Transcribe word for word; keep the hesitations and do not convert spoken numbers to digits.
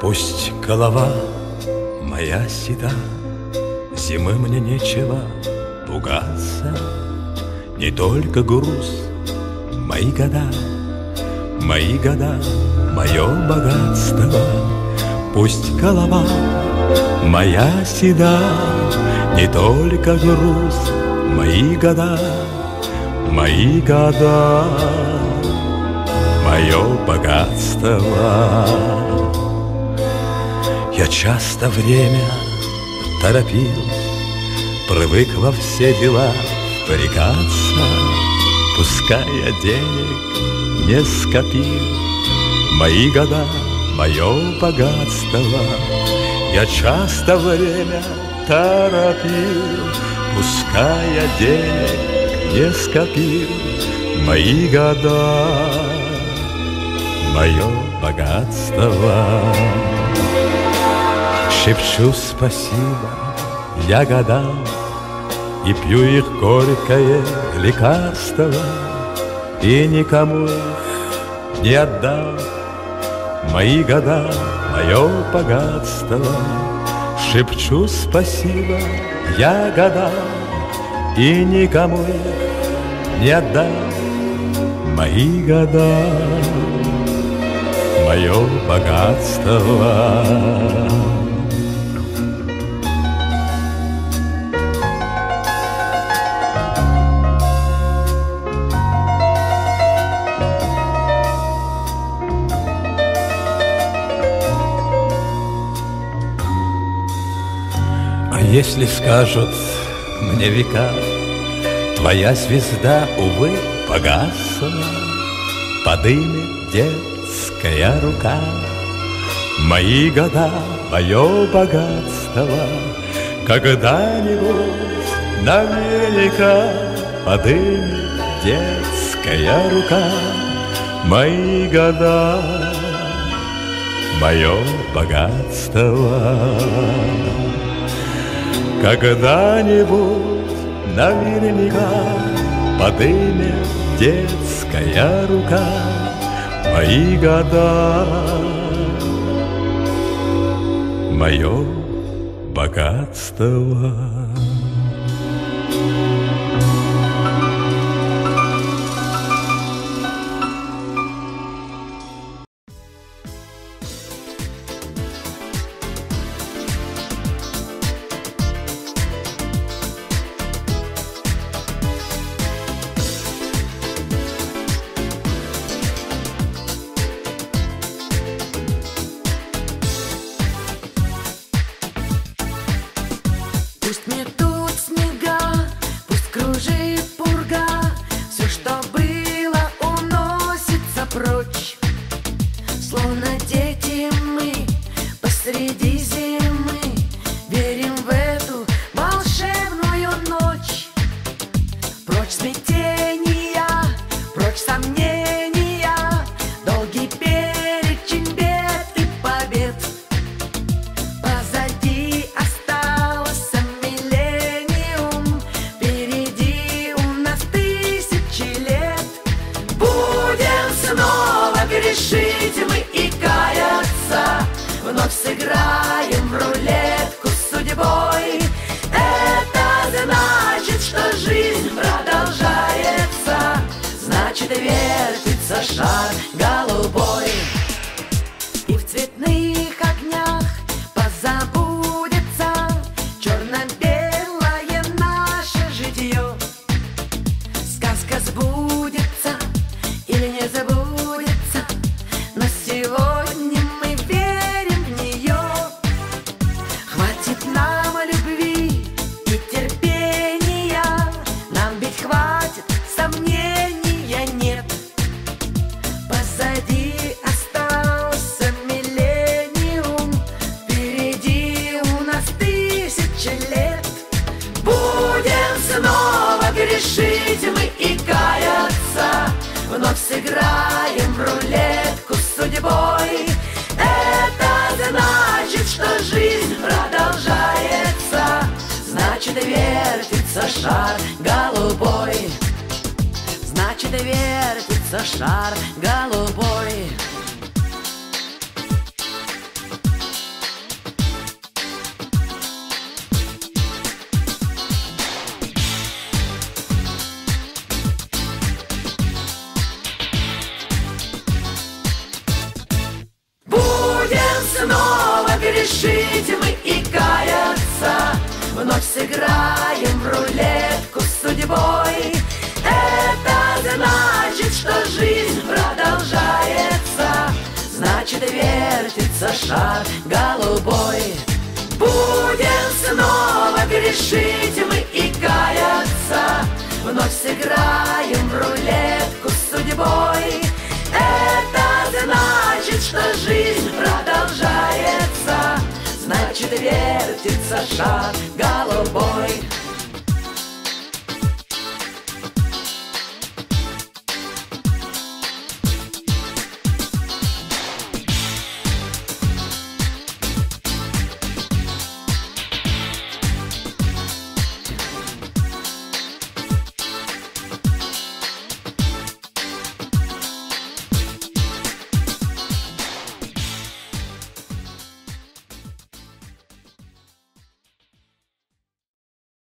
Пусть голова моя седа, зимы мне нечего пугаться. Не только груз, мои года, мои года, мое богатство. Пусть голова моя седа, не только груз, мои года, мои года, мое богатство. Я часто время торопил, привык во все дела впрягаться. Пускай я денег не скопил, мои года, мое богатство. Я часто время торопил, пускай я денег не скопил, мои года, мое богатство. Шепчу спасибо я годам и пью их горькое лекарство, и никому их не отдам, мои года, мое богатство. Шепчу спасибо я годам и никому их не отдам, мои года, мое богатство. Если скажут мне века, твоя звезда, увы, погасла, подымет детская рука, мои года, мое богатство. Когда-нибудь наверняка подымет детская рука, мои года, мое богатство. Когда-нибудь наверняка подымет детская рука, мои года, мое богатство. Пусть метут снега, пусть кружит пурга, все, что было, уносится прочь. Словно дети мы посреди зимы верим в эту волшебную ночь. Прочь смятения, прочь сомнения, долгий перечень бед и побед. Позади остался миллениум, впереди у нас тысячи лет. Будем снова грешить мы и каяться, вновь сыграем в рулетку с судьбой. Это значит, что жизнь продолжается, значит, вертится шар голубой. И в цветных огнях позабудется черно-белое наше житье. Сказка сбудется или не забудется, но сегодня мы верим в нее. Хватит нам любви и терпения, нам ведь хватит, сомнения нет. Позади остался миллениум, впереди у нас тысячи лет. Будем снова грешить мы и каяться, вновь сыграем в рулетку с судьбой. Это значит, что жизнь продолжается, значит, вертится шар голубой, значит, вертится шар голубой. грешить мы и каяться, вновь сыграем в рулетку с судьбой. Это значит, что жизнь продолжается, значит, вертится шар голубой. Будем снова грешить мы и каяться, вновь сыграем в рулетку с судьбой. Это значит, что жизнь продолжается, значит, вертится шар голубой.